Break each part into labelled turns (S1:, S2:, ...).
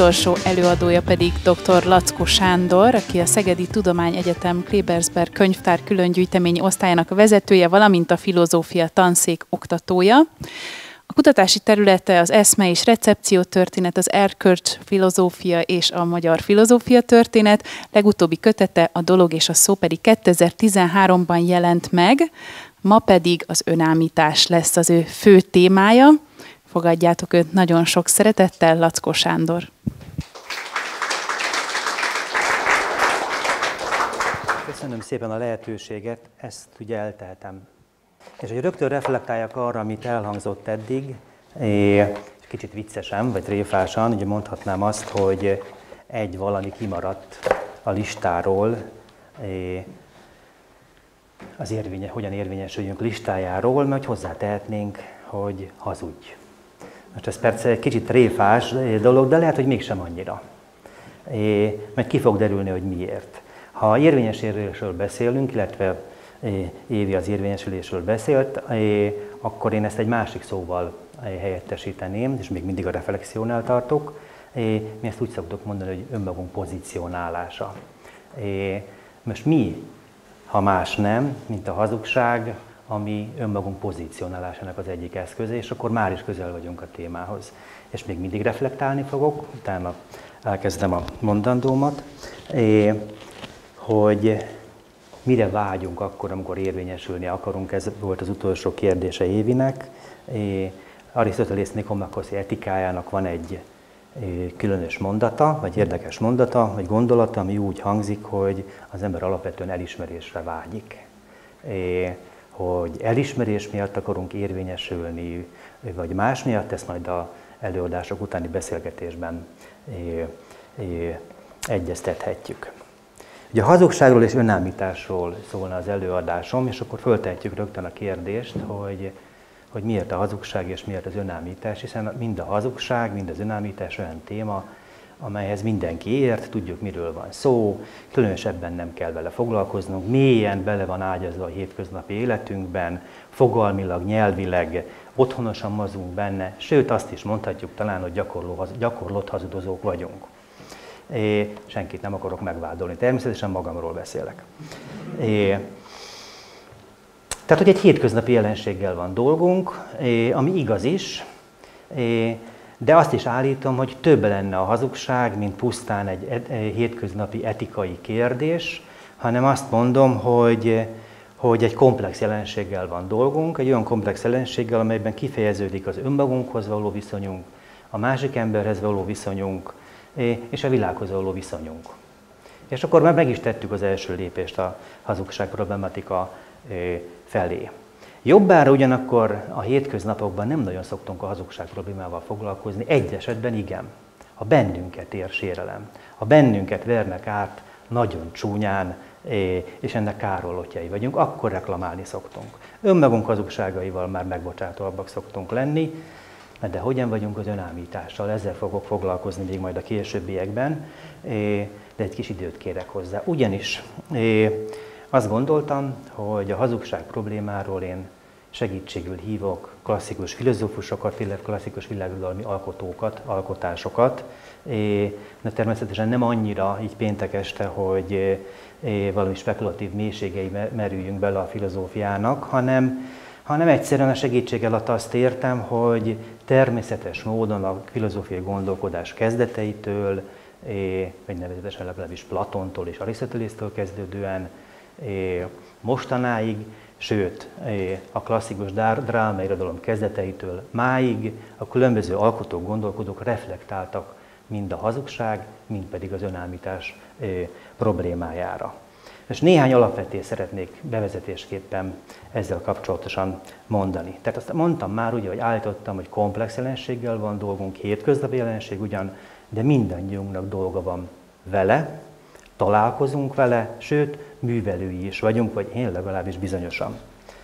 S1: utolsó előadója pedig dr. Laczko Sándor, aki a Szegedi Tudományegyetem Klebersberg könyvtár különgyűjteményi osztályának vezetője, valamint a filozófia tanszék oktatója. A kutatási területe az eszme és recepciótörténet, az erkölcs filozófia és a magyar filozófia történet. Legutóbbi kötete, A dolog és a szó pedig 2013-ban jelent meg, ma pedig az önállítás lesz az ő fő témája. Fogadjátok őt nagyon sok szeretettel, Laczko Sándor.
S2: Köszönöm szépen a lehetőséget, ezt ugye elteltem. És hogy rögtön reflektáljak arra, amit elhangzott eddig, és kicsit viccesen, vagy tréfásan, ugye mondhatnám azt, hogy egy valami kimaradt a listáról, az hogyan érvényesüljünk listájáról, mert hozzátehetnénk, hogy hazudj. Most ez persze egy kicsit tréfás dolog, de lehet, hogy mégsem annyira. Mert ki fog derülni, hogy miért. Ha érvényesülésről beszélünk, illetve Évi az érvényesülésről beszélt, akkor én ezt egy másik szóval helyettesíteném, és még mindig a reflexiónál tartok. Mi ezt úgy szoktuk mondani, hogy önmagunk pozícionálása. Most mi, ha más nem, mint a hazugság, ami önmagunk pozícionálásának az egyik eszköze, és akkor már is közel vagyunk a témához. És még mindig reflektálni fogok, utána elkezdem a mondandómat, hogy mire vágyunk akkor, amikor érvényesülni akarunk, ez volt az utolsó kérdése Évinek. Arisztotelész Nikomakoszi etikájának van egy különös mondata, vagy érdekes mondata, vagy gondolata, ami úgy hangzik, hogy az ember alapvetően elismerésre vágyik. Hogy elismerés miatt akarunk érvényesülni, vagy más miatt, ezt majd az előadások utáni beszélgetésben egyeztethetjük. Ugye a hazugságról és önállításról szólna az előadásom, és akkor föltehetjük rögtön a kérdést, hogy miért a hazugság és miért az önállítás, hiszen mind a hazugság, mind az önállítás olyan téma, amelyhez mindenki ért, tudjuk, miről van szó, különösebben nem kell vele foglalkoznunk, mélyen bele van ágyazva a hétköznapi életünkben, fogalmilag, nyelvileg, otthonosan mozgunk benne, sőt azt is mondhatjuk talán, hogy gyakorlott hazudozók vagyunk. Senkit nem akarok megvádolni, természetesen magamról beszélek. Tehát, hogy egy hétköznapi jelenséggel van dolgunk, ami igaz is, de azt is állítom, hogy több lenne a hazugság, mint pusztán egy hétköznapi etikai kérdés, hanem azt mondom, hogy egy komplex jelenséggel van dolgunk, egy olyan komplex jelenséggel, amelyben kifejeződik az önmagunkhoz való viszonyunk, a másik emberhez való viszonyunk, és a világhoz való viszonyunk. És akkor már meg is tettük az első lépést a hazugság problematika felé. Jobbára ugyanakkor a hétköznapokban nem nagyon szoktunk a hazugság problémával foglalkozni, egy esetben igen. Ha bennünket ér sérelem, ha bennünket vernek át nagyon csúnyán, és ennek kárvallottjai vagyunk, akkor reklamálni szoktunk. Önmagunk hazugságaival már megbocsátóbbak szoktunk lenni, de hogyan vagyunk az önállítással, ezzel fogok foglalkozni még majd a későbbiekben, de egy kis időt kérek hozzá. Ugyanis azt gondoltam, hogy a hazugság problémáról én segítségül hívok klasszikus filozófusokat, illetve klasszikus világirodalmi alkotásokat, de természetesen nem annyira így péntek este, hogy valami spekulatív mélységei merüljünk bele a filozófiának, hanem egyszerűen a segítség alatt azt értem, hogy természetes módon a filozófiai gondolkodás kezdeteitől, vagy nevezetesen legalábbis Platontól és Arisztotelésztől kezdődően mostanáig, sőt a klasszikus drámairodalom kezdeteitől máig a különböző alkotók, gondolkodók reflektáltak mind a hazugság, mind pedig az önállítás problémájára. És néhány alapvetést szeretnék bevezetésképpen ezzel kapcsolatosan mondani. Tehát azt mondtam már, ugye, hogy állítottam, hogy komplex jelenséggel van dolgunk, hétköznapi jelenség ugyan, de mindannyiunknak dolga van vele, találkozunk vele, sőt, művelői is vagyunk, vagy én legalábbis bizonyosan.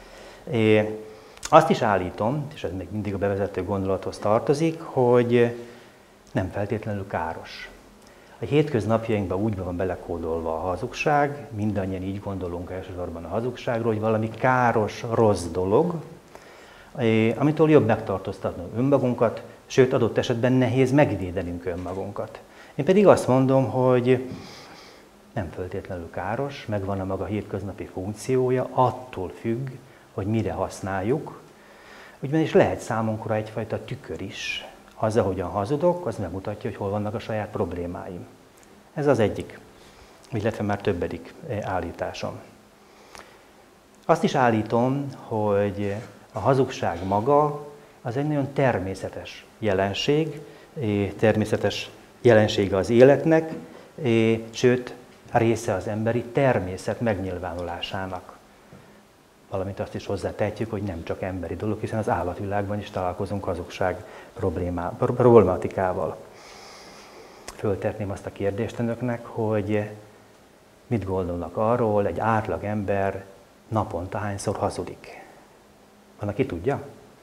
S2: Azt is állítom, és ez még mindig a bevezető gondolathoz tartozik, hogy nem feltétlenül káros. A hétköznapjainkban úgy van belekódolva a hazugság, mindannyian így gondolunk elsősorban a hazugságról, hogy valami káros, rossz dolog, amitől jobb megtartóztatni önmagunkat, Sőt, adott esetben nehéz megvédenünk önmagunkat. Én pedig azt mondom, hogy nem feltétlenül káros, megvan a maga hétköznapi funkciója, attól függ, hogy mire használjuk. Ugyanis lehet számunkra egyfajta tükör is. Az, ahogyan hazudok, az megmutatja, hogy hol vannak a saját problémáim. Ez az egyik, illetve már többedik állításom. Azt is állítom, hogy a hazugság maga az egy nagyon természetes jelenség, természetes jelensége az életnek, sőt, része az emberi természet megnyilvánulásának. Valamint azt is hozzátehetjük, hogy nem csak emberi dolog, hiszen az állatvilágban is találkozunk hazugság problematikával. Föltetném azt a kérdést önöknek, hogy mit gondolnak arról, egy átlag ember naponta hányszor hazudik? Van, aki tudja?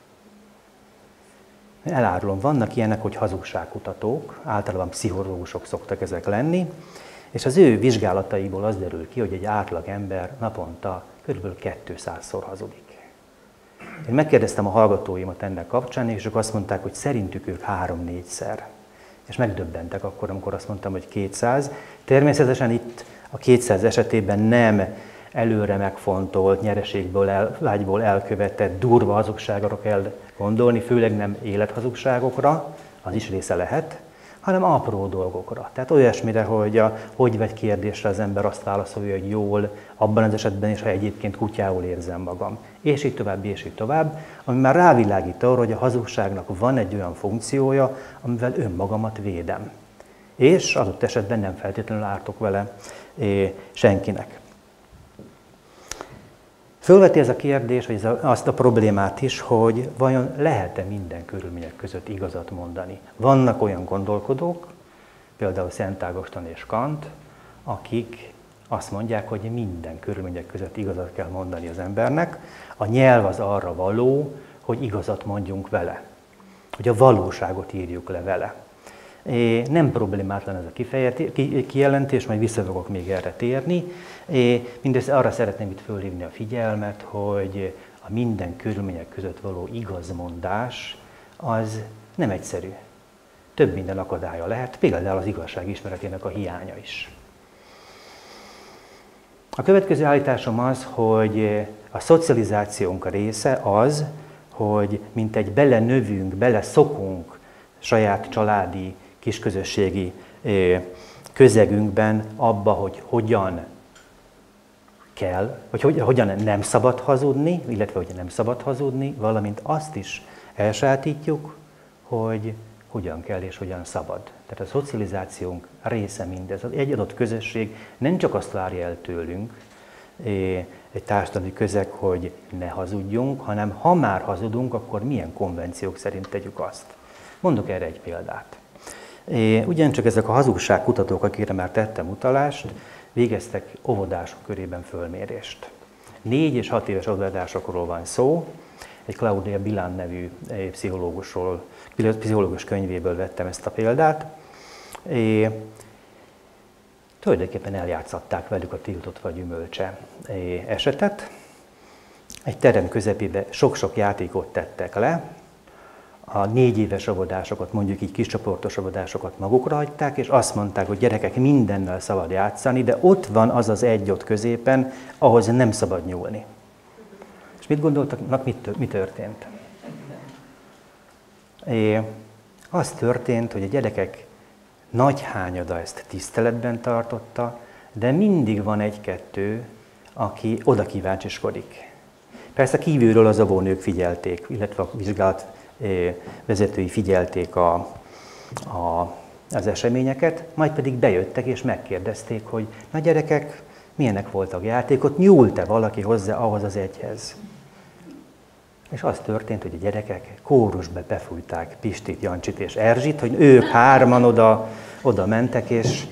S2: Elárulom, vannak ilyenek, hogy hazugságkutatók, általában pszichológusok szoktak ezek lenni, és az ő vizsgálataiból az derül ki, hogy egy átlag ember naponta kb. 200-szor hazudik. Én megkérdeztem a hallgatóimat ennek kapcsán, és ők azt mondták, hogy szerintük ők 3-4-szer. És megdöbbentek akkor, amikor azt mondtam, hogy 200. Természetesen itt a 200 esetében nem előre megfontolt, nyereségból elkövetett durva hazugságokra kell gondolni, főleg nem élethazugságokra, az is része lehet, hanem apró dolgokra. Tehát olyasmire, hogy a hogy vagy kérdésre az ember azt válaszolja, hogy jól, abban az esetben is, ha egyébként kutyául érzem magam. És így tovább, ami már rávilágít arra, hogy a hazugságnak van egy olyan funkciója, amivel önmagamat védem. És adott esetben nem feltétlenül ártok vele senkinek. Fölveti ez a kérdés, vagy azt a problémát is, hogy vajon lehet-e minden körülmények között igazat mondani. Vannak olyan gondolkodók, például Szent Ágoston és Kant, akik azt mondják, hogy minden körülmények között igazat kell mondani az embernek. A nyelv az arra való, hogy igazat mondjunk vele, hogy a valóságot írjuk le vele. Nem problémátlan ez a kijelentés, majd vissza fogok még erre térni. Mindössze arra szeretném itt fölhívni a figyelmet, hogy a minden körülmények között való igazmondás az nem egyszerű. Több minden akadálya lehet, például az igazság ismeretének a hiánya is. A következő állításom az, hogy a szocializációnk a része az, hogy mintegy belenövünk, beleszokunk saját családi, kisközösségi közegünkben abba, hogy hogyan kell, vagy hogyan nem szabad hazudni, illetve hogy nem szabad hazudni, valamint azt is elsajátítjuk, hogy hogyan kell és hogyan szabad. Tehát a szocializációnk része mindez. Egy adott közösség nem csak azt várja el tőlünk, egy társadalmi közeg, hogy ne hazudjunk, hanem ha már hazudunk, akkor milyen konvenciók szerint tegyük azt. Mondok erre egy példát. Ugyancsak ezek a hazugságkutatók, akire már tettem utalást, végeztek óvodások körében fölmérést. 4 és 6 éves óvodásokról van szó, egy Claudia Bilan nevű pszichológus könyvéből vettem ezt a példát. Tulajdonképpen eljátszatták velük a tiltott fa gyümölcse esetet. Egy terem közepébe sok-sok játékot tettek le, a 4 éves óvodásokat, mondjuk így kiscsoportos óvodásokat magukra hagyták, és azt mondták, hogy gyerekek, mindennel szabad játszani, de ott van az az egy ott középen, ahhoz nem szabad nyúlni. És mit gondoltak, mi történt? Az történt, hogy a gyerekek nagy hányada ezt tiszteletben tartotta, de mindig van 1-2, aki oda kíváncsiskodik. Persze kívülről az óvónők figyelték, illetve a vizsgálat vezetői figyelték az eseményeket, majd pedig bejöttek és megkérdezték, hogy na gyerekek, milyenek voltak játékot, nyúlt-e valaki hozzá ahhoz az egyhez? És az történt, hogy a gyerekek kórusba befújták Pistit, Jancsit és Erzsit, hogy ők 3-an oda mentek,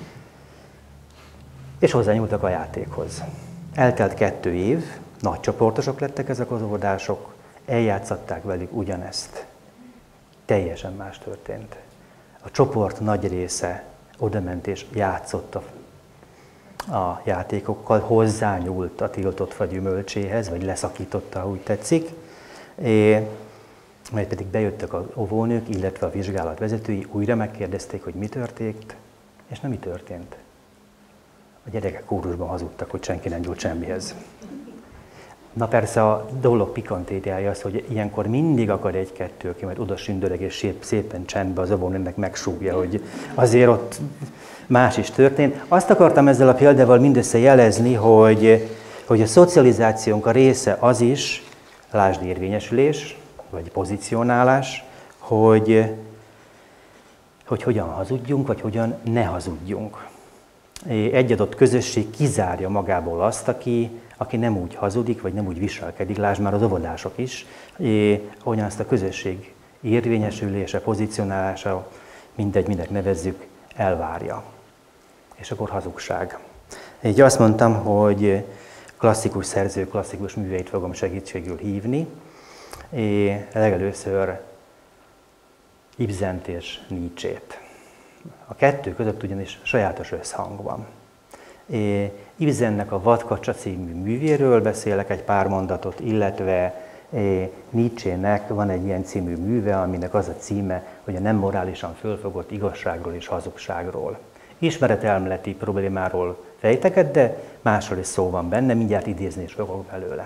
S2: és hozzányúltak a játékhoz. Eltelt 2 év, nagy csoportosok lettek ezek az óvodások, eljátszatták velük ugyanezt. Teljesen más történt. A csoport nagy része odament és játszott a játékokkal, hozzányúlt a tiltott fa gyümölcséhez, vagy leszakította, úgy tetszik. majd pedig bejöttek az óvónők, illetve a vizsgálat vezetői, újra megkérdezték, hogy mi történt, és nem mi történt. A gyerekek kórusban hazudtak, hogy senki nem gyújt semmihez. Na persze a dolog pikantériája az, hogy ilyenkor mindig akar egy-kettő, aki majd oda sündöreg és szépen csendbe az óvónőnek megsúgja, hogy azért ott más is történt. Azt akartam ezzel a példával mindössze jelezni, hogy a szocializációnk a része az is, lásd érvényesülés, vagy pozícionálás, hogy hogyan hazudjunk, vagy hogyan ne hazudjunk. Egy adott közösség kizárja magából azt, aki nem úgy hazudik, vagy nem úgy viselkedik, lásd már az óvodások is, hogyan azt a közösség érvényesülése, pozícionálása, mindegy, minek nevezzük, elvárja. És akkor hazugság. Így azt mondtam, hogy klasszikus szerző, klasszikus műveit fogom segítségül hívni. Legelőször Ibsent és Nietzsét. A kettő között ugyanis sajátos összhang van. Ibsennek a Vadkacsa című művéről beszélek egy pár mondatot, illetve Nietzsének van egy ilyen című műve, aminek az a címe, hogy a nem morálisan fölfogott igazságról és hazugságról. Ismeretelméleti problémáról fejteket, de másról is szó van benne, mindjárt idézni is fogok belőle.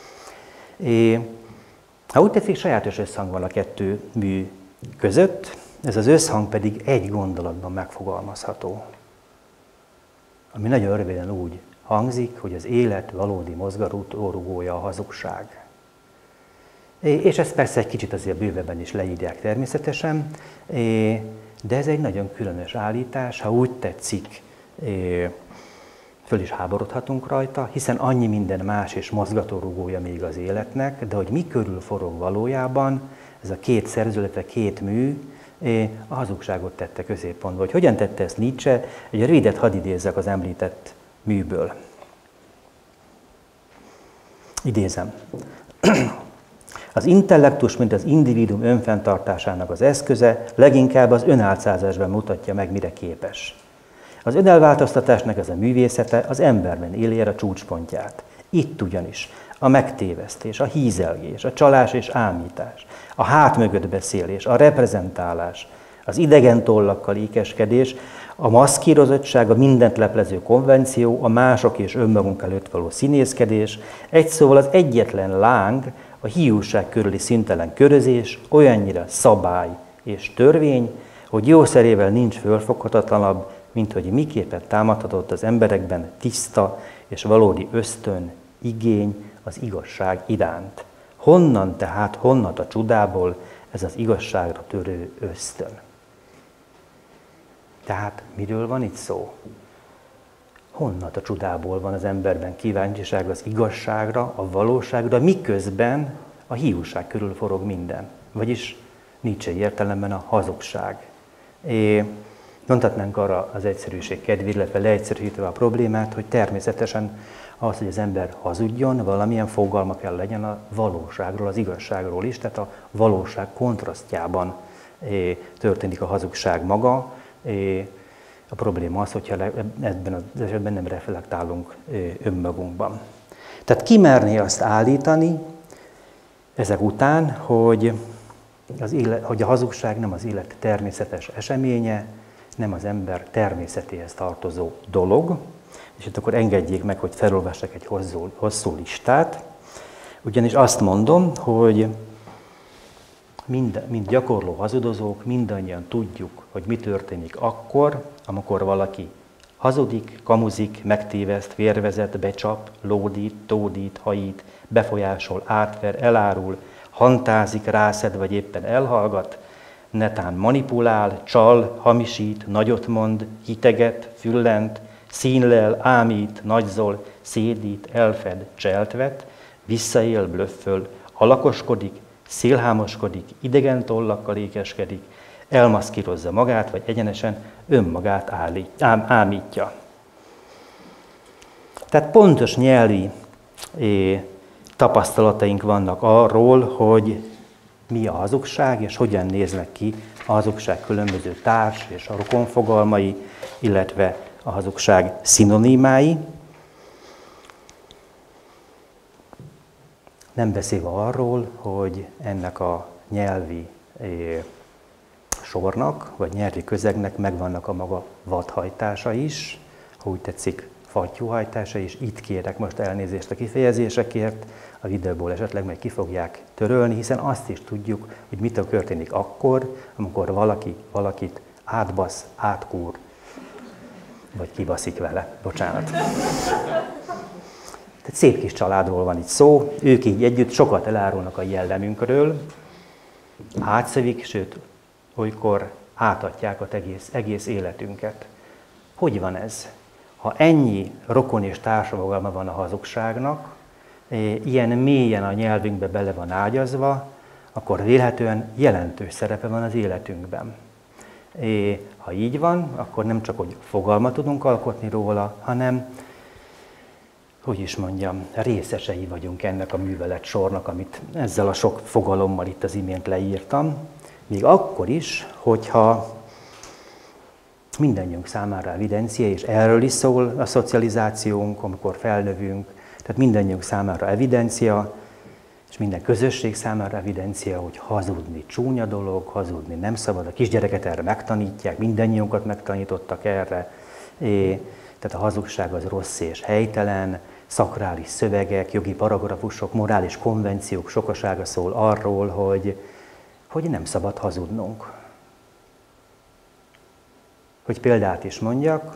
S2: Ha úgy tetszik, sajátos összhang van a kettő mű között, ez az összhang pedig egy gondolatban megfogalmazható, ami nagyon röviden úgy hangzik, hogy az élet valódi mozgatórugója a hazugság. És ezt persze egy kicsit azért bővebben is leírják természetesen, de ez egy nagyon különös állítás, ha úgy tetszik, föl is háborodhatunk rajta, hiszen annyi minden más és mozgatórugója még az életnek, de hogy mi körül forog valójában, ez a két szerző, illetve két mű, a hazugságot tette középpontba. Hogy hogyan tette ezt Nietzsche, egy rövidet hadd idézzek az említett műből. Idézem. Az intellektus, mint az individuum önfenntartásának az eszköze, leginkább az önálcázásban mutatja meg, mire képes. Az önelváltoztatásnak ez a művészete az emberben éli a csúcspontját. Itt ugyanis a megtévesztés, a hízelgés, a csalás és ámítás, a hát mögött beszélés, a reprezentálás, az idegen tollakkal ékeskedés, a maszkírozottság, a mindent leplező konvenció, a mások és önmagunk előtt való színészkedés, egy szóval az egyetlen láng, a hiúság körüli szüntelen körözés, olyannyira szabály és törvény, hogy jószerével nincs fölfoghatatlanabb, mint hogy miképpen támadhatott az emberekben tiszta és valódi ösztön, igény az igazság iránt. Honnan tehát, honnat a csudából ez az igazságra törő ösztön? Tehát miről van itt szó? Honnat a csudából van az emberben kíváncsiság az igazságra, a valóságra, miközben a hiúság körül forog minden. Vagyis Nietzsche értelemben a hazugság. Mondhatnánk arra az egyszerűség kedvéért, illetve leegyszerűsítve a problémát, hogy természetesen az, hogy az ember hazudjon, valamilyen fogalma kell legyen a valóságról, az igazságról is, tehát a valóság kontrasztjában történik a hazugság maga. A probléma az, hogyha ebben az esetben nem reflektálunk önmagunkban. Tehát ki merné azt állítani ezek után, hogy a hazugság nem az élet természetes eseménye, nem az ember természetéhez tartozó dolog, és itt akkor engedjék meg, hogy felolvassak egy hosszú listát, ugyanis azt mondom, hogy mind gyakorló hazudozók, mindannyian tudjuk, hogy mi történik akkor, amikor valaki hazudik, kamuzik, megtéveszt, félrevezet, becsap, lódít, tódít, hajít, befolyásol, átver, elárul, hantázik, rászed vagy éppen elhallgat, netán manipulál, csal, hamisít, nagyot mond, hiteget, füllent, színlel, ámít, nagyzol, szédít, elfed, cseltvet, visszaél, blöfföl, alakoskodik, szélhámoskodik, idegen tollakkal ékeskedik, elmaszkírozza magát, vagy egyenesen önmagát ámítja. Tehát pontos nyelvi tapasztalataink vannak arról, hogy mi a hazugság, és hogyan néznek ki a hazugság különböző társ és a rokonfogalmai, illetve a hazugság szinonimái. Nem beszélve arról, hogy ennek a nyelvi sornak, vagy nyelvi közegnek megvannak a maga vadhajtása is, ha úgy tetszik, fattyúhajtása is. Itt kérek most elnézést a kifejezésekért, a videóból esetleg meg ki fogják törölni, hiszen azt is tudjuk, hogy mit történik akkor, amikor valaki valakit átbasz, átkúr, vagy kibaszik vele. Bocsánat. Tehát szép kis családról van itt szó, ők így együtt sokat elárulnak a jellemünkről, átszövik, sőt, olykor átadják az egész életünket. Hogy van ez? Ha ennyi rokon és társadalma van a hazugságnak, ilyen mélyen a nyelvünkbe bele van ágyazva, akkor vélhetően jelentős szerepe van az életünkben. Ha így van, akkor nem csak, hogy fogalmat tudunk alkotni róla, hanem, hogy is mondjam, részesei vagyunk ennek a művelet sornak, amit ezzel a sok fogalommal itt az imént leírtam. Még akkor is, hogyha mindannyiunk számára evidencia, és erről is szól a szocializációnk, amikor felnövünk, tehát mindannyiunk számára evidencia, és minden közösség számára evidencia, hogy hazudni csúnya dolog, hazudni nem szabad. A kisgyereket erre megtanítják, mindannyiunkat megtanítottak erre. Tehát a hazugság az rossz és helytelen, szakrális szövegek, jogi paragrafusok, morális konvenciók sokasága szól arról, hogy nem szabad hazudnunk. Hogy példát is mondjak,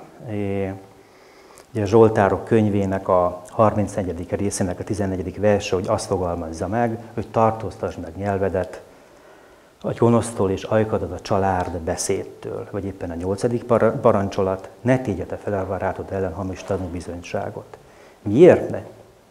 S2: a Zsoltárok könyvének a 34. részének a 14. verse, hogy azt fogalmazza meg, hogy tartóztasd meg nyelvedet a gonosztól és ajkadat a család beszédtől, vagy éppen a 8. parancsolat, ne tégyed a felelvarátod ellen hamis tanúbizonyságot. Miért ne?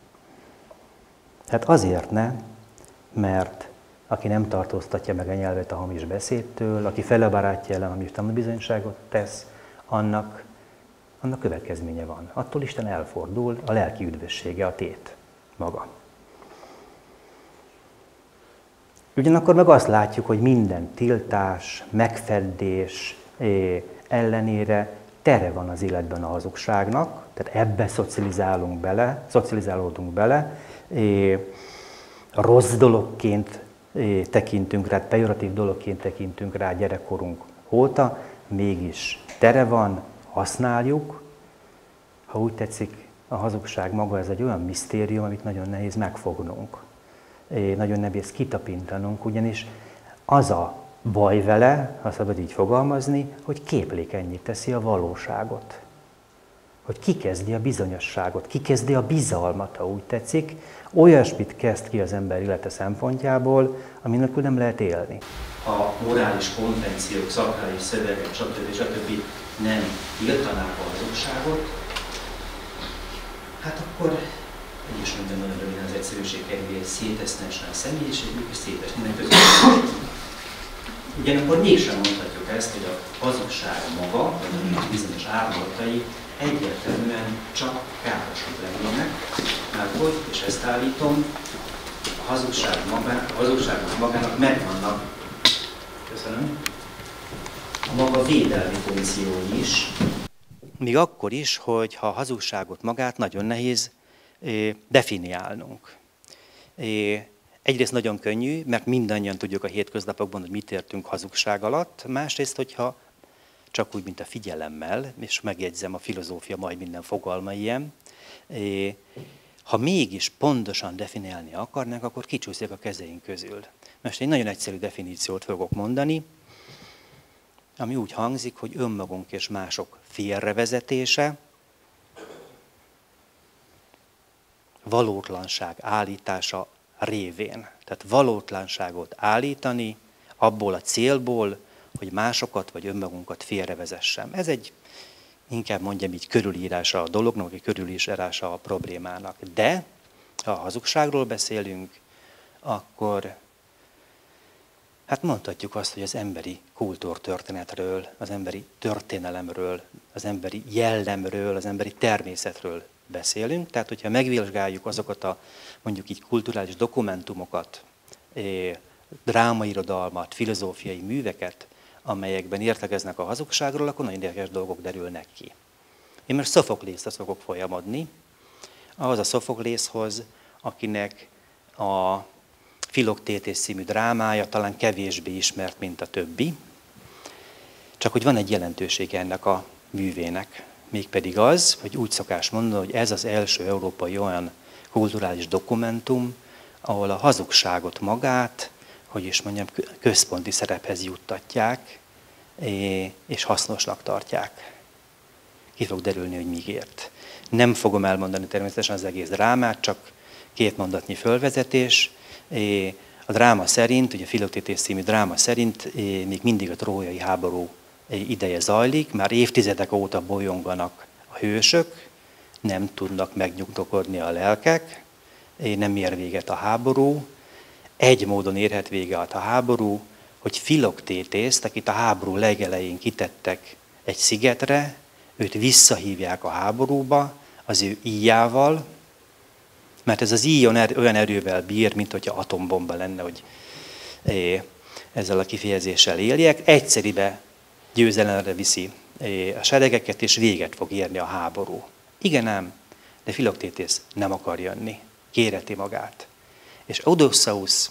S2: Hát azért ne, mert aki nem tartóztatja meg a nyelvet a hamis beszédtől, aki felebarátja ellen hamis tanúbizonyságot tesz, annak következménye van. Attól Isten elfordul, a lelki üdvössége a tét maga. Ugyanakkor meg azt látjuk, hogy minden tiltás, megfedés ellenére tere van az életben a hazugságnak, tehát ebbe szocializálódunk bele, rossz dologként tekintünk rá, pejoratív dologként tekintünk rá gyerekkorunk óta, mégis tere van, használjuk. Ha úgy tetszik, a hazugság maga ez egy olyan misztérium, amit nagyon nehéz megfognunk. Nagyon nehéz kitapintanunk, ugyanis az a baj vele, ha szabad így fogalmazni, hogy képlékennyé teszi a valóságot. Hogy kikezdi a bizonyosságot, kikezdi a bizalmat, ha úgy tetszik, olyasmit kezd ki az ember élete szempontjából, ami nélkül nem lehet élni. Ha morális konvenciók, szakrális szövegek, stb. Nem tiltanák a hazugságot, hát akkor, így is mondjam nagyon röviden az egyszerűség kedvéért, szétesztesen a személyiségünk, és szétesnének közöttünk. Ugyanakkor mégsem mondhatjuk ezt, hogy a hazugság maga, vagy a bizonyos árnyalatai egyértelműen csak károsak lennének, mert hogy, és ezt állítom, a hazugságnak magának megvannak, köszönöm, a maga védelmi funkciói is. Még akkor is, hogyha a hazugságot magát nagyon nehéz definiálnunk. Egyrészt nagyon könnyű, mert mindannyian tudjuk a hétköznapokban, hogy mit értünk hazugság alatt. Másrészt, hogyha csak úgy, mint a figyelemmel, és megjegyzem, a filozófia majd minden fogalma ilyen, ha mégis pontosan definiálni akarnánk, akkor kicsúszik a kezeink közül. Most egy nagyon egyszerű definíciót fogok mondani, ami úgy hangzik, hogy önmagunk és mások félrevezetése, valótlanság állítása révén. Tehát valótlanságot állítani abból a célból, hogy másokat vagy önmagunkat félrevezessem. Ez egy, inkább mondjam így, körülírása a dolognak, vagy körülírása a problémának. De, ha a hazugságról beszélünk, akkor hát mondhatjuk azt, hogy az emberi kultúrtörténetről, az emberi történelemről, az emberi jellemről, az emberi természetről beszélünk. Tehát, hogyha megvizsgáljuk azokat a mondjuk így kulturális dokumentumokat, drámairodalmat, filozófiai műveket, amelyekben értekeznek a hazugságról, akkor nagyon érdekes dolgok derülnek ki. Én most Szophoklészhez fogok folyamodni, ahhoz a Szophoklészhoz, akinek a Philoktétész című drámája talán kevésbé ismert, mint a többi, csak hogy van egy jelentősége ennek a művének. Mégpedig az, hogy úgy szokás mondani, hogy ez az első európai olyan kulturális dokumentum, ahol a hazugságot magát, hogy is mondjam, központi szerephez juttatják, és hasznosnak tartják. Ki fog derülni, hogy miért. Nem fogom elmondani természetesen az egész drámát, csak 2 mondatnyi fölvezetés. A dráma szerint, ugye a Philoktétész című dráma szerint még mindig a trójai háború ideje zajlik, már évtizedek óta bolyonganak a hősök, nem tudnak megnyugtakodni a lelkek, nem ér véget a háború. Egy módon érhet véget a háború, hogy Philoktétészt, akit a háború legelején kitettek egy szigetre, őt visszahívják a háborúba az ő íjával, mert ez az íj olyan erővel bír, mint hogyha atombomba lenne, hogy ezzel a kifejezéssel éljek. Egyszeribe győzelemre viszi a seregeket, és véget fog érni a háború. Igen ám, de Philoktétész nem akar jönni, kéreti magát. És Odysseus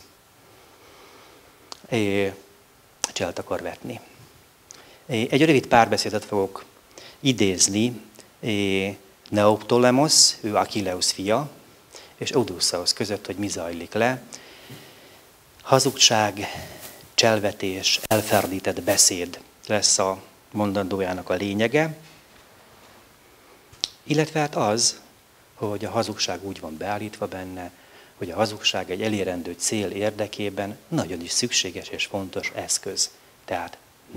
S2: cselt akar vetni. Egy rövid párbeszédet fogok idézni. Neoptolemos, ő Achilleus fia, és Odysseus között, hogy mi zajlik le. Hazugság, cselvetés, elferdített beszéd lesz a mondandójának a lényege, illetve hát az, hogy a hazugság úgy van beállítva benne, hogy a hazugság egy elérendő cél érdekében nagyon is szükséges és fontos eszköz. Tehát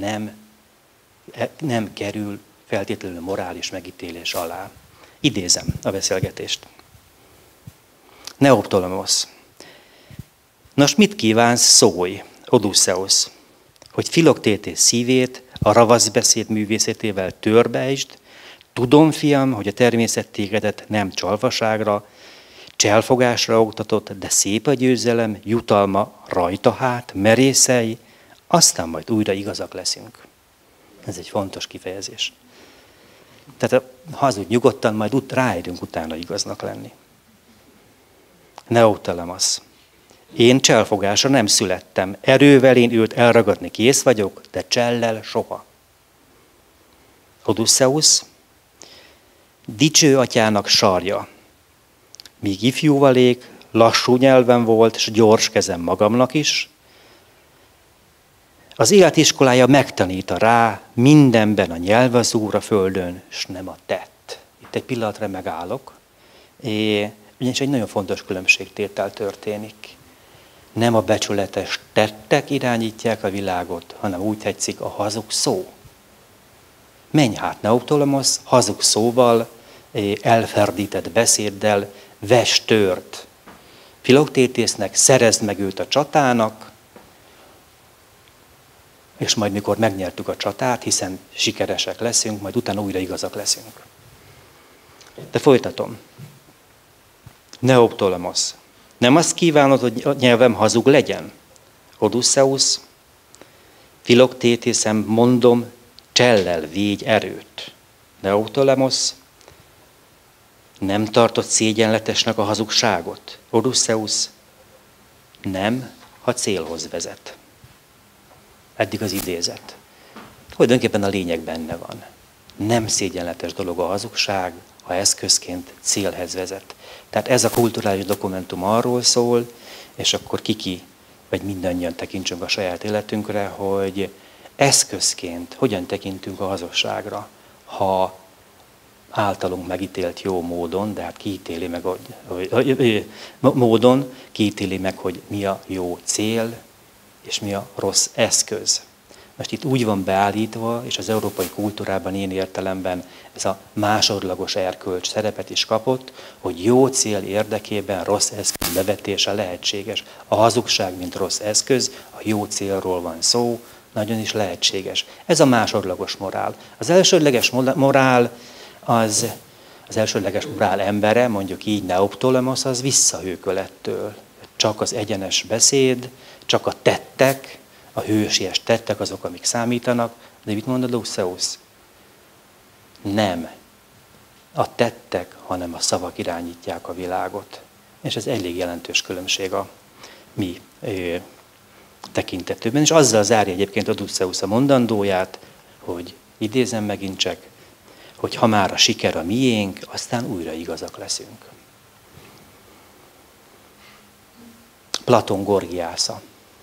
S2: nem kerül feltétlenül morális megítélés alá. Idézem a beszélgetést. Neoptolemos. Nos, mit kívánsz, szólj, Odysseus, hogy Philoktétész szívét a ravaszbeszéd művészetével törbeisd? Tudom, fiam, hogy a természet tégedet nem csalvaságra, cselfogásra oktatott, de szép a győzelem, jutalma rajta hát, merészelj, aztán majd újra igazak leszünk. Ez egy fontos kifejezés. Tehát hazudj nyugodtan, majd ráérünk utána igaznak lenni. Neoptolemos. Én cselfogásra nem születtem. Erővel én őt elragadni kész vagyok, de csellel soha. Odysseus. Dicső atyának sarja. Míg ifjúvalék, lassú nyelven volt, s gyors kezem magamnak is. Az életiskolája megtaníta rá mindenben a nyelv az úr a földön, s nem a tett. Itt egy pillanatra megállok, ugyanis egy nagyon fontos különbségtétel történik. Nem a becsületes tettek irányítják a világot, hanem úgy tetszik a hazug szó. Menj hát, Neoptolemos, hazug szóval, elferdített beszéddel, vess tört Philoktétésznek, szerezd meg őt a csatának, és majd mikor megnyertük a csatát, hiszen sikeresek leszünk, majd utána újra igazak leszünk. De folytatom. Neoptolemos. Nem azt kívánod, hogy a nyelvem hazug legyen? Odysseus. Philoktétészem, mondom, csellel végy erőt. Neoptolemos. Nem tartott szégyenletesnek a hazugságot? Odysseus. Nem, ha célhoz vezet. Eddig az idézet. Tulajdonképpen a lényeg benne van. Nem szégyenletes dolog a hazugság, ha eszközként célhez vezet. Tehát ez a kulturális dokumentum arról szól, és akkor vagy mindannyian tekintsünk a saját életünkre, hogy eszközként hogyan tekintünk a hazugságra, ha általunk megítélt jó módon, de hát kiítéli meg, hogy mi a jó cél, és mi a rossz eszköz. Most itt úgy van beállítva, és az európai kultúrában én értelemben ez a másodlagos erkölcs szerepet is kapott, hogy jó cél érdekében rossz eszköz bevetése lehetséges. A hazugság, mint rossz eszköz, a jó célról van szó, nagyon is lehetséges. Ez a másodlagos morál. Az elsődleges morál, az elsődleges morál embere, mondjuk így Neoptolemos, az visszahőköl ettől. Csak az egyenes beszéd, csak a tettek, a hősies tettek azok, amik számítanak. De mit mond Odysseus? Nem a tettek, hanem a szavak irányítják a világot. És ez elég jelentős különbség a mi tekintetőben, és azzal zárja egyébként Odysseus a mondandóját, hogy idézem megint csak, hogy ha már a siker a miénk, aztán újra igazak leszünk. Platon Gorgiásza.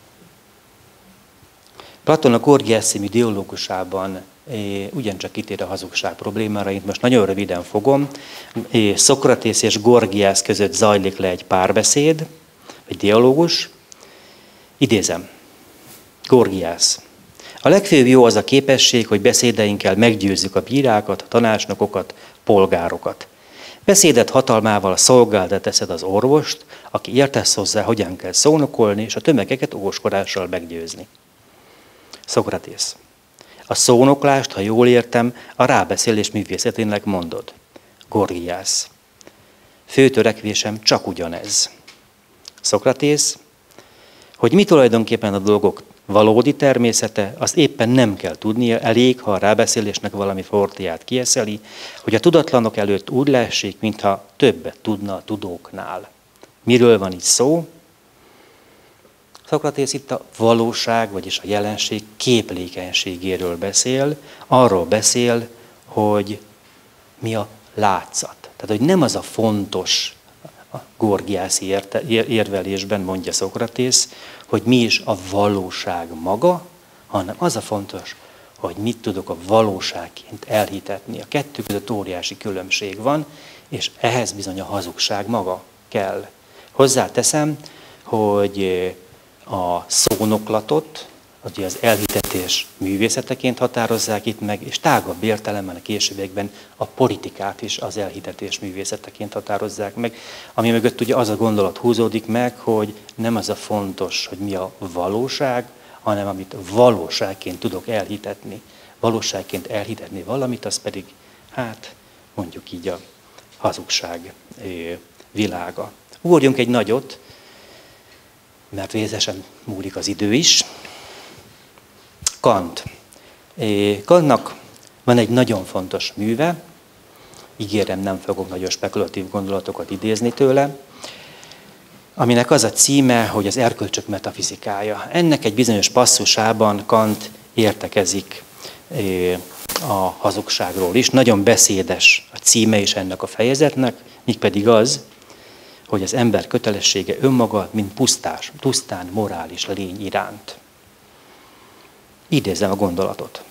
S2: Platon a Gorgiász című dialógusában ugyancsak kitér a hazugság problémára, itt most nagyon röviden fogom. Szokratész és Gorgiász között zajlik le egy párbeszéd, egy dialógus. Idézem, Gorgiász. A legfőbb jó az a képesség, hogy beszédeinkkel meggyőzzük a bírákat, a tanácsnokokat, polgárokat. Beszédet hatalmával szolgáldra teszed az orvost, aki értesz hozzá, hogyan kell szónokolni, és a tömegeket óskodással meggyőzni. Szokratész. A szónoklást, ha jól értem, a rábeszélés művészetének mondod. Gorgiász. Fő törekvésem csak ugyanez. Szokratész. Hogy mi tulajdonképpen a dolgok valódi természete, azt éppen nem kell tudnia, elég, ha a rábeszélésnek valami fortéját kieszeli, hogy a tudatlanok előtt úgy lehessék, mintha többet tudna a tudóknál. Miről van itt szó? Szokratész itt a valóság, vagyis a jelenség képlékenységéről beszél, arról beszél, hogy mi a látszat. Tehát, hogy nem az a fontos a gorgiászi érvelésben, mondja Szokratész, hogy mi is a valóság maga, hanem az a fontos, hogy mit tudok a valóságként elhitetni. A kettő között óriási különbség van, és ehhez bizony a hazugság maga kell. Hozzáteszem, hogy a szónoklatot, ugye az elhitetés művészeteként határozzák itt meg, és tágabb értelemben a későbbiekben a politikát is az elhitetés művészeteként határozzák meg, ami mögött ugye az a gondolat húzódik meg, hogy nem az a fontos, hogy mi a valóság, hanem amit valóságként tudok elhitetni. Valóságként elhitetni valamit, az pedig, hát mondjuk így a hazugság világa. Ugorjunk egy nagyot, mert vészesen múlik az idő is. Kant. Kantnak van egy nagyon fontos műve, ígérem, nem fogok nagyon spekulatív gondolatokat idézni tőle, aminek az a címe, hogy az erkölcsök metafizikája. Ennek egy bizonyos passzusában Kant értekezik a hazugságról is. Nagyon beszédes a címe is ennek a fejezetnek, mégpedig az, hogy az ember kötelessége önmaga, mint pusztán morális lény iránt. Idézem a gondolatot.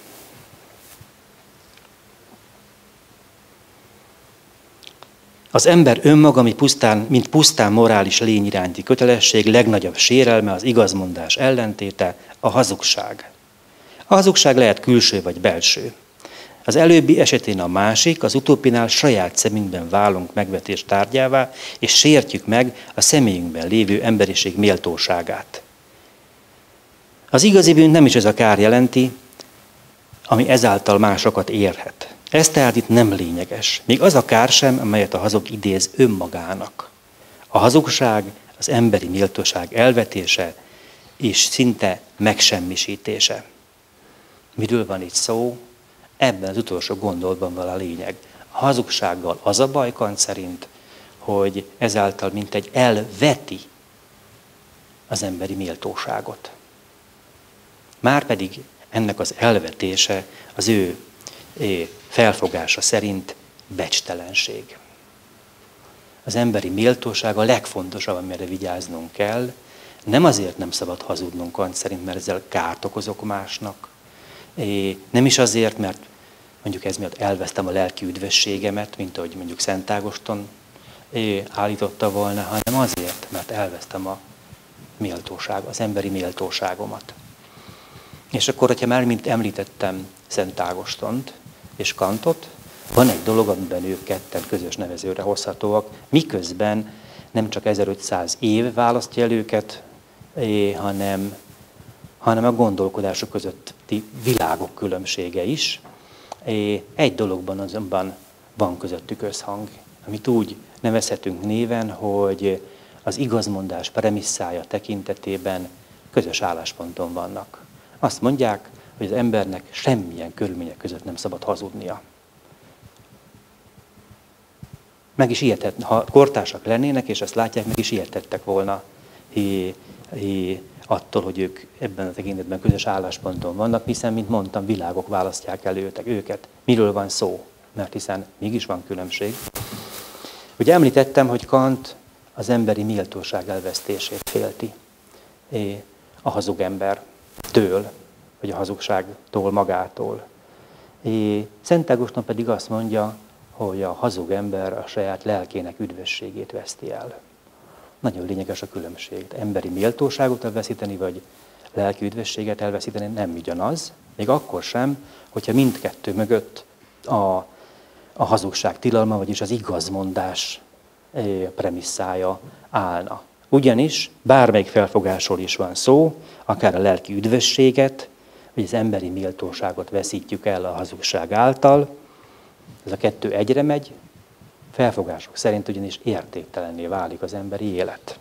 S2: Az ember önmaga, mint pusztán morális lény iránti kötelesség legnagyobb sérelme, az igazmondás ellentéte, a hazugság. A hazugság lehet külső vagy belső. Az előbbi esetén a másik, az utóbbinál saját szemünkben válunk megvetés tárgyává, és sértjük meg a személyünkben lévő emberiség méltóságát. Az igazi bűn nem is ez a kár jelenti, ami ezáltal másokat érhet. Ez tehát itt nem lényeges. Még az a kár sem, amelyet a hazug idéz önmagának. A hazugság az emberi méltóság elvetése és szinte megsemmisítése. Miről van itt szó? Ebben az utolsó gondolatban van a lényeg. A hazugsággal az a baj Kant szerint, hogy ezáltal mintegy elveti az emberi méltóságot. Márpedig ennek az elvetése az ő felfogása szerint becstelenség. Az emberi méltóság a legfontosabb, amire vigyáznunk kell. Nem azért nem szabad hazudnunk Kant szerint, mert ezzel kárt okozok másnak. Nem is azért, mert mondjuk ez miatt elvesztem a lelki üdvösségemet, mint ahogy mondjuk Szent Ágoston állította volna, hanem azért, mert elvesztem a méltóság, az emberi méltóságomat. És akkor, hogyha már mint említettem Szent Ágostont és Kantot, van egy dolog, amiben ők ketten közös nevezőre hozhatóak, miközben nem csak 1500 év választja el őket, hanem a gondolkodások közötti világok különbsége is. Egy dologban azonban van közöttük összhang, amit úgy nevezhetünk néven, hogy az igazmondás premisszája tekintetében közös állásponton vannak. Azt mondják, hogy az embernek semmilyen körülmények között nem szabad hazudnia. Meg is ijedhetnek, ha kortársak lennének, és ezt látják, meg is ijedtettek volna. attól, hogy ők ebben a tekintetben közös állásponton vannak, hiszen, mint mondtam, világok választják el őket. Miről van szó? Mert hiszen mégis van különbség. Ugye említettem, hogy Kant az emberi méltóság elvesztését félti a hazug embertől, vagy a hazugságtól magától. Szent Ágoston pedig azt mondja, hogy a hazug ember a saját lelkének üdvösségét veszti el. Nagyon lényeges a különbség. Emberi méltóságot elveszíteni, vagy lelki üdvösséget elveszíteni nem ugyanaz, még akkor sem, hogyha mindkettő mögött a hazugság tilalma, vagyis az igazmondás premisszája állna. Ugyanis bármelyik felfogásról is van szó, akár a lelki üdvösséget, vagy az emberi méltóságot veszítjük el a hazugság által, ez a kettő egyre megy, felfogások szerint ugyanis értéktelenné válik az emberi élet.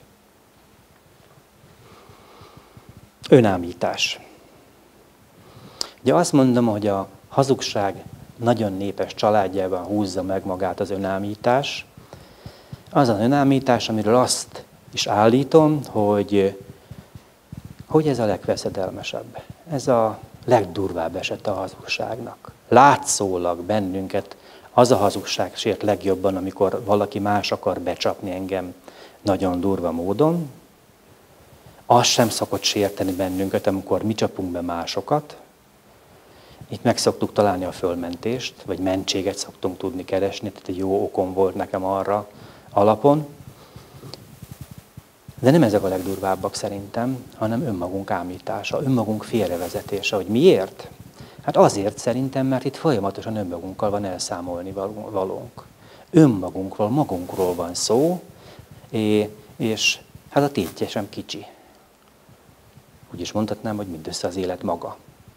S2: Önámítás. Ugye azt mondom, hogy a hazugság nagyon népes családjában húzza meg magát az önámítás. Az az önámítás, amiről azt is állítom, hogy ez a legveszedelmesebb. Ez a legdurvább eset a hazugságnak. Látszólag bennünket az a hazugság sért legjobban, amikor valaki más akar becsapni engem nagyon durva módon. Az sem szokott sérteni bennünket, amikor mi csapunk be másokat. Itt meg szoktuk találni a fölmentést, vagy mentséget szoktunk tudni keresni, tehát egy jó okom volt nekem arra alapon. De nem ezek a legdurvábbak szerintem, hanem önmagunk ámítása, önmagunk félrevezetése. Hogy miért? Hát azért szerintem, mert itt folyamatosan önmagunkkal van elszámolni valónk. Önmagunkról, magunkról van szó, és hát a tétje sem kicsi. Úgy is mondhatnám, hogy mindössze az élet maga.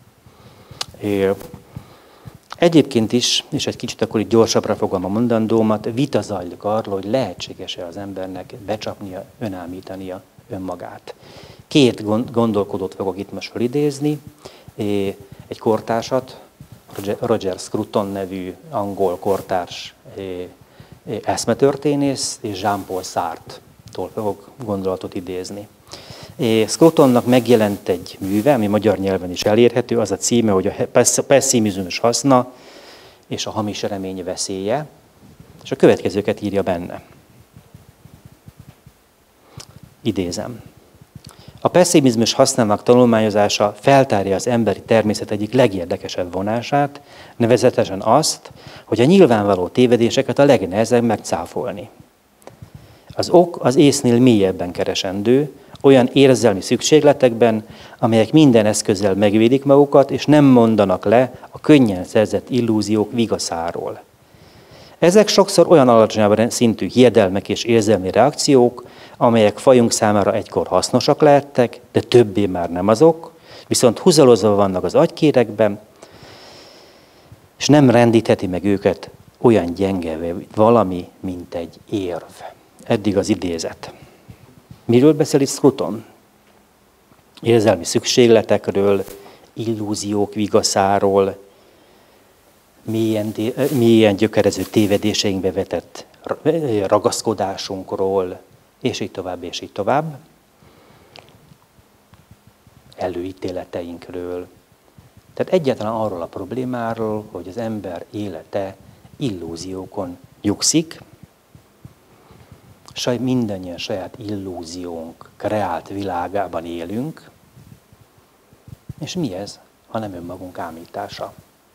S2: Egyébként is, és egy kicsit akkor itt gyorsabbra fogom a mondandómat, vita zajlik arról, hogy lehetséges-e az embernek becsapnia, önámítania önmagát. Két gondolkodót fogok itt most felidézni, egy kortársat, Roger Scruton nevű angol kortárs eszmetörténész, és Jean-Paul Sartre-tól fogok gondolatot idézni. Scrutonnak megjelent egy műve, ami magyar nyelven is elérhető, az a címe, hogy a pessimizmus haszna és a hamis remény veszélye, és a következőket írja benne. Idézem. A pessimizmus hasznának tanulmányozása feltárja az emberi természet egyik legérdekesebb vonását, nevezetesen azt, hogy a nyilvánvaló tévedéseket a legnehezebb megcáfolni. Az ok az észnél mélyebben keresendő, olyan érzelmi szükségletekben, amelyek minden eszközzel megvédik magukat, és nem mondanak le a könnyen szerzett illúziók vigaszáról. Ezek sokszor olyan alacsonyabb szintű hiedelmek és érzelmi reakciók, amelyek fajunk számára egykor hasznosak lehettek, de többé már nem azok, viszont húzalozva vannak az agykérekben, és nem rendítheti meg őket olyan gyenge valami, mint egy érv. Eddig az idézet. Miről beszél itt Scruton? Érzelmi szükségletekről, illúziók vigaszáról, mélyen gyökerező tévedéseinkbe vetett ragaszkodásunkról, és így tovább, és így tovább. Előítéleteinkről. Tehát egyáltalán arról a problémáról, hogy az ember élete illúziókon nyugszik, mindannyian saját illúziónk kreált világában élünk, és mi ez, ha nem önmagunk ámítása?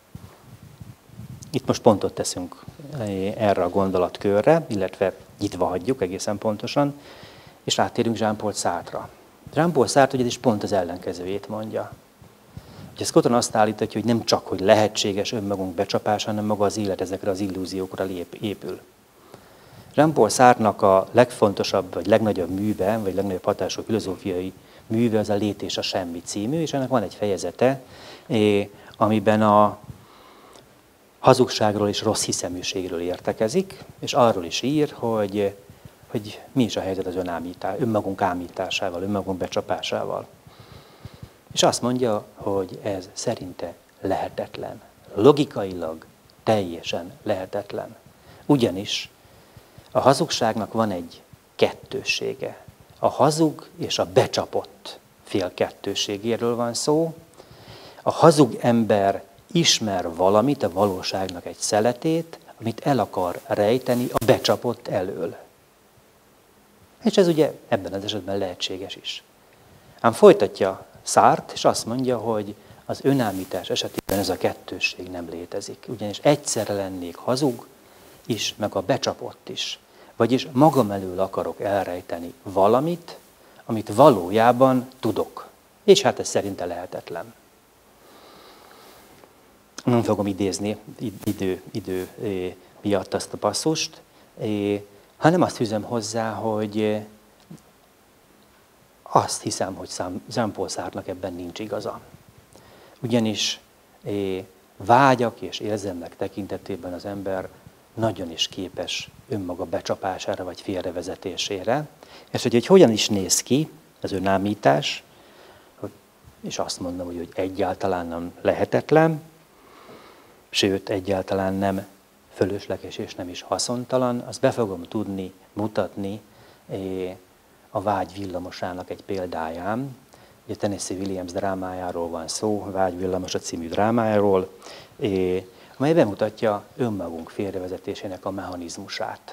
S2: Itt most pontot teszünk erre a gondolatkörre, illetve nyitva hagyjuk egészen pontosan, és rátérünk Jean-Paul Sartre-ra. Jean-Paul Sartre ugyanis pont az ellenkezőjét mondja. Ugye Scruton azt állítja, hogy nem csak, hogy lehetséges önmagunk becsapása, hanem maga az élet ezekre az illúziókra épül. Jean-Paul Sartre-nak a legfontosabb, vagy legnagyobb műve, vagy legnagyobb hatású filozófiai műve az a Lét és a semmi című, és ennek van egy fejezete, amiben a hazugságról és rossz hiszeműségről értekezik, és arról is ír, hogy mi is a helyzet az önmagunk ámításával, önmagunk becsapásával. És azt mondja, hogy ez szerinte lehetetlen. Logikailag teljesen lehetetlen. Ugyanis a hazugságnak van egy kettőssége. A hazug és a becsapott fél kettőségéről van szó. A hazug ember ismer valamit, a valóságnak egy szeletét, amit el akar rejteni a becsapott elől. És ez ugye ebben az esetben lehetséges is. Ám folytatja Sartre, és azt mondja, hogy az önállítás esetében ez a kettősség nem létezik. Ugyanis egyszerre lennék hazug is, meg a becsapott is. Vagyis magam elől akarok elrejteni valamit, amit valójában tudok. És hát ez szerinte lehetetlen. Nem fogom idézni idő miatt azt a passzust, hanem azt fűzöm hozzá, hogy azt hiszem, hogy Jean-Paul Sartre-nak ebben nincs igaza. Ugyanis vágyak és érzelmek tekintetében az ember nagyon is képes önmaga becsapására vagy félrevezetésére. És hogy hogyan is néz ki az önállítás, és azt mondom, hogy egyáltalán nem lehetetlen, sőt, egyáltalán nem fölösleges és nem is haszontalan, azt be fogom tudni mutatni a Vágy villamosának egy példáján. Ugye Tennessee Williams drámájáról van szó, Vágy villamosa című drámájáról, amely bemutatja önmagunk félrevezetésének a mechanizmusát.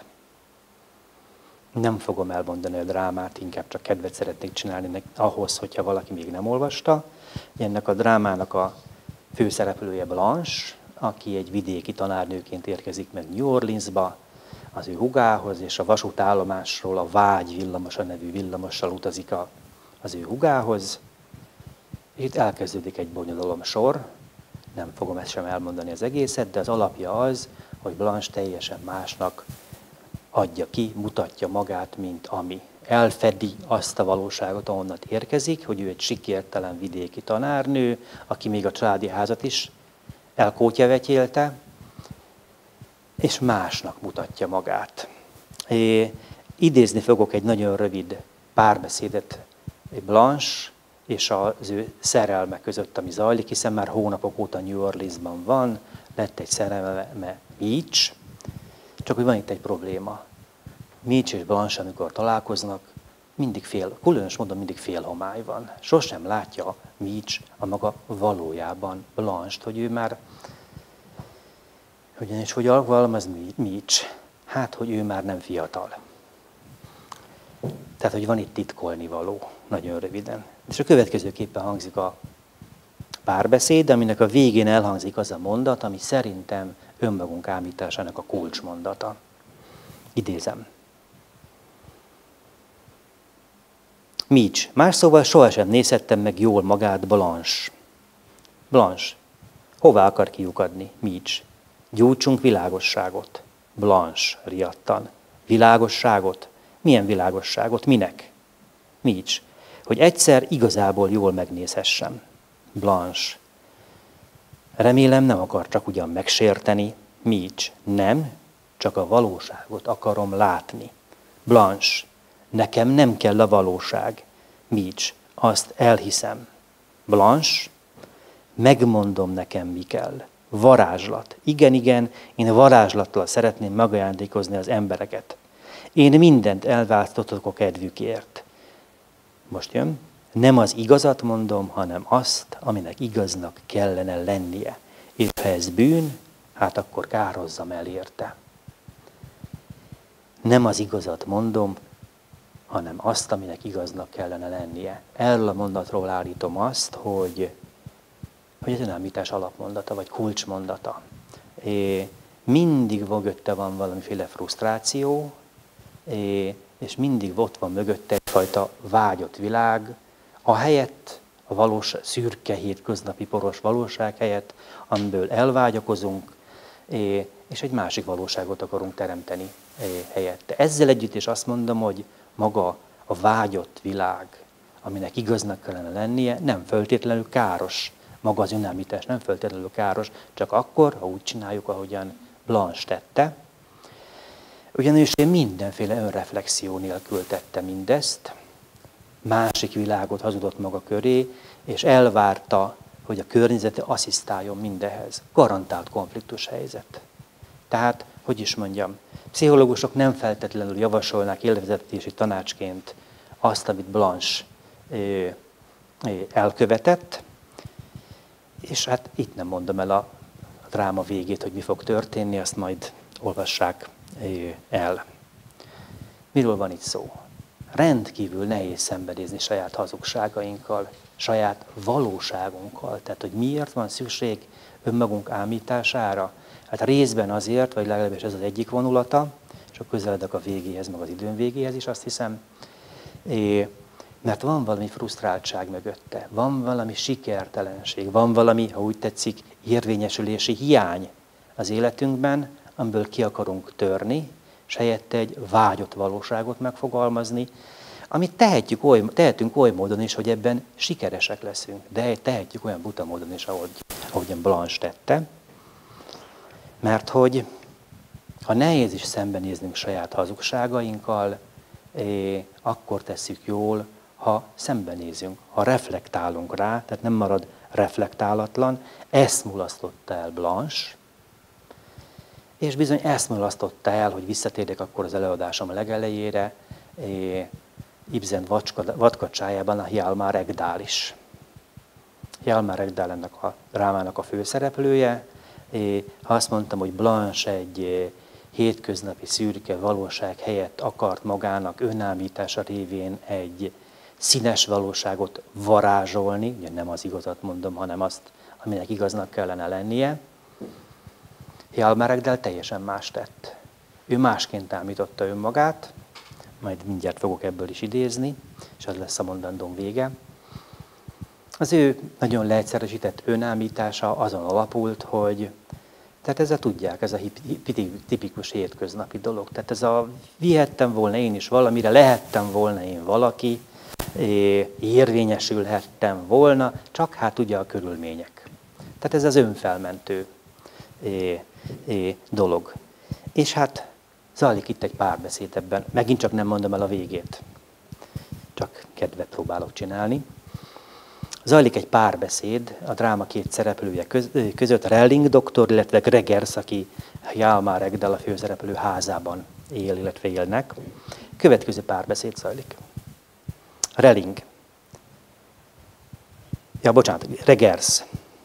S2: Nem fogom elmondani a drámát, inkább csak kedvet szeretnék csinálni ahhoz, hogyha valaki még nem olvasta. Ennek a drámának a főszereplője Blanche, aki egy vidéki tanárnőként érkezik meg New Orleansba, az ő húgához, és a vasútállomásról a Vágy villamosa nevű villamossal utazik az ő húgához. Itt elkezdődik egy bonyodalom sor, nem fogom ezt sem elmondani az egészet, de az alapja az, hogy Blanche teljesen másnak adja ki, mutatja magát, mint ami. Elfedi azt a valóságot, ahonnan érkezik, hogy ő egy sikértelen vidéki tanárnő, aki még a családi házat is elkótyavetyélte, és másnak mutatja magát. Idézni fogok egy nagyon rövid párbeszédet Blanche és az ő szerelme között, ami zajlik, hiszen már hónapok óta New Orleansban van, lett egy szerelme Mitch, csak hogy van itt egy probléma. Mitch és Blanche, amikor találkoznak, különös módon mindig félhomály van. Sosem látja Mitch a maga valójában Blanche-t, hogy ő már, ugyanis hogy alkalmaz Mitch, hát, hogy ő már nem fiatal. Tehát, hogy van itt titkolni való, nagyon röviden. És a következőképpen hangzik a párbeszéd, aminek a végén elhangzik az a mondat, ami szerintem önmagunk ámításának a kulcsmondata. Idézem. Mitch, más szóval sohasem nézhettem meg jól magát Blanche. Blanche, hová akar kiukadni? Mitch, gyújtsunk világosságot. Blanche, riadtan. Világosságot? Milyen világosságot? Minek? Mitch, hogy egyszer igazából jól megnézhessem. Blanche, remélem nem akar csak ugyan megsérteni. Mitch, nem, csak a valóságot akarom látni. Blanche, nekem nem kell a valóság. Mitch, azt elhiszem. Blanche, megmondom nekem, mi kell. Varázslat. Igen, én varázslattal szeretném megajándékozni az embereket. Én mindent elváltoztatok a kedvükért. Most jön. Nem az igazat mondom, hanem azt, aminek igaznak kellene lennie. És ha ez bűn, hát akkor kározzam el érte. Nem az igazat mondom, hanem azt, aminek igaznak kellene lennie. Erről a mondatról állítom azt, hogy az önállítás alapmondata, vagy kulcsmondata. Mindig mögötte van valamiféle frusztráció, és mindig ott van mögötte egyfajta vágyott világ, ahelyett a valós, szürke, hétköznapi, poros valóság helyett, amiből elvágyakozunk, és egy másik valóságot akarunk teremteni helyette. Ezzel együtt is azt mondom, hogy maga a vágyott világ, aminek igaznak kellene lennie, nem feltétlenül káros. Maga az önállítás nem feltétlenül káros, csak akkor, ha úgy csináljuk, ahogyan Blanche tette. Ugyanis én mindenféle önreflexió nélkül tette mindezt, másik világot hazudott maga köré, és elvárta, hogy a környezete asszisztáljon mindehez. Garantált konfliktus helyzet. Tehát, hogy is mondjam, pszichológusok nem feltétlenül javasolnák élvezetési tanácsként azt, amit Blanche elkövetett, és hát itt nem mondom el a dráma végét, hogy mi fog történni, azt majd olvassák el. Miről van itt szó? Rendkívül nehéz szembenézni saját hazugságainkkal, saját valóságunkkal. Tehát, hogy miért van szükség önmagunk ámítására? Hát részben azért, vagy legalábbis ez az egyik vonulata, és akkor közeledek a végéhez, meg az időn végéhez is, azt hiszem, mert van valami frusztráltság mögötte, van valami sikertelenség, van valami, ha úgy tetszik, érvényesülési hiány az életünkben, amiből ki akarunk törni, és helyette egy vágyott valóságot megfogalmazni, amit tehetünk oly módon is, hogy ebben sikeresek leszünk, de tehetjük olyan buta módon is, ahogyan Blanche tette. Mert hogy ha nehéz is szembenéznünk saját hazugságainkkal, akkor tesszük jól, ha szembenézünk, ha reflektálunk rá, tehát nem marad reflektálatlan. Ezt mulasztotta el Blanche, és bizony ezt mulasztotta el, hogy visszatérjek akkor az előadásom legelejére, Ibsen vadkacsájában a Hjalmar Ekdal is. Hjalmar Ekdal ennek a drámának a főszereplője. Ha azt mondtam, hogy Blanche egy hétköznapi szürke valóság helyett akart magának önállítása révén egy színes valóságot varázsolni, ugye nem az igazat mondom, hanem azt, aminek igaznak kellene lennie, Hjalmar Ekdal teljesen más tett. Ő másként ámította önmagát, majd mindjárt fogok ebből is idézni, és az lesz a mondandóm vége. Az ő nagyon leegyszerűsített önámítása azon alapult, hogy tehát ezzel tudják, ez a tipikus hétköznapi dolog. Tehát ez a vihettem volna én is valamire, lehettem volna én valaki, érvényesülhettem volna, csak hát ugye a körülmények. Tehát ez az önfelmentő dolog. És hát zajlik itt egy párbeszéd ebben. Megint csak nem mondom el a végét. Csak kedvet próbálok csinálni. Zajlik egy párbeszéd a dráma két szereplője között, Relling doktor, illetve Gregers, aki Hjalmar Ekdal a főszereplő házában él, illetve élnek. Következő párbeszéd zajlik. Relling. Gregers.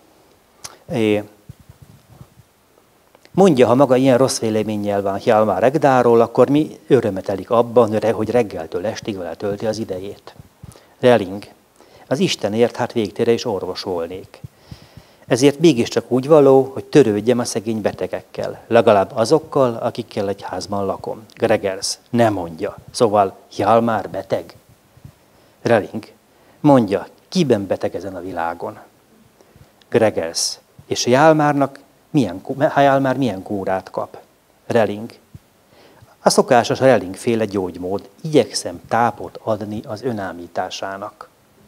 S2: Mondja, ha maga ilyen rossz véleménnyel van Hjalmar Ekdalról, akkor mi örömetelik abban, hogy reggeltől estig vele tölti az idejét. Relling. Az Istenért hát végtére is orvos volnék. Ezért mégiscsak úgy való, hogy törődjem a szegény betegekkel, legalább azokkal, akikkel egy házban lakom. Gregers. Ne mondja. Szóval Hjalmar beteg? Relling. Mondja, kiben beteg ezen a világon? Gregers. És Hjalmar milyen kúrát kap? Relling. A szokásos Relling-féle gyógymód. Igyekszem tápot adni az önámításának.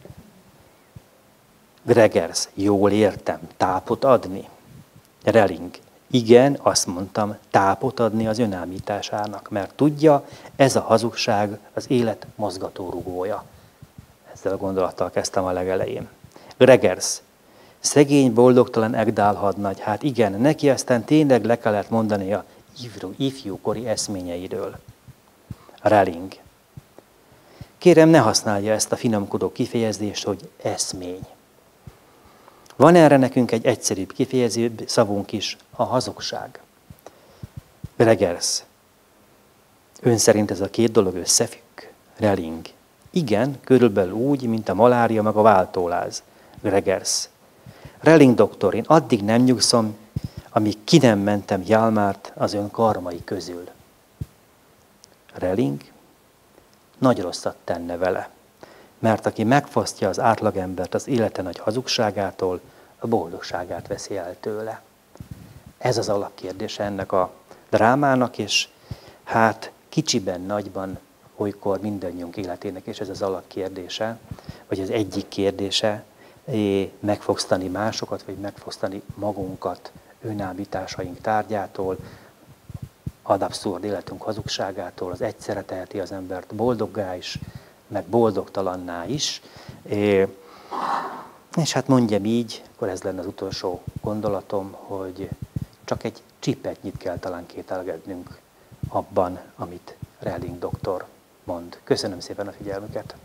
S2: Gregers. Jól értem, tápot adni? Relling. Igen, azt mondtam, tápot adni az önámításának, mert tudja, ez a hazugság az élet mozgatórugója. Ezzel a gondolattal kezdtem a legelején. Gregers. Szegény, boldogtalan Ekdal hadnagy, hát igen, neki aztán tényleg le kellett mondani a ifjúkori eszményeiről. Relling. Kérem, ne használja ezt a finomkodó kifejezést, hogy eszmény. Van erre nekünk egy egyszerűbb kifejezőbb szavunk is, a hazugság. Gregers. Ön szerint ez a két dolog összefügg? Relling. Igen, körülbelül úgy, mint a malária meg a váltóláz. Gregers. Relling doktor, én addig nem nyugszom, amíg ki nem mentem Hjalmart az ön karmai közül. Relling. Nagy rosszat tenne vele, mert aki megfosztja az átlagembert az élete nagy hazugságától, a boldogságát veszi el tőle. Ez az alapkérdése ennek a drámának, és hát kicsiben, nagyban, olykor mindannyiunk életének, és ez az alapkérdése, vagy az egyik kérdése, megfosztani másokat, vagy megfosztani magunkat önállításaink tárgyától, ad abszurd életünk hazugságától, az egyszerre teheti az embert boldoggá is, meg boldogtalanná is. És hát mondjam így, akkor ez lenne az utolsó gondolatom, hogy csak egy csipetnyit kell talán kételkednünk abban, amit Relling doktor mond. Köszönöm szépen a figyelmüket!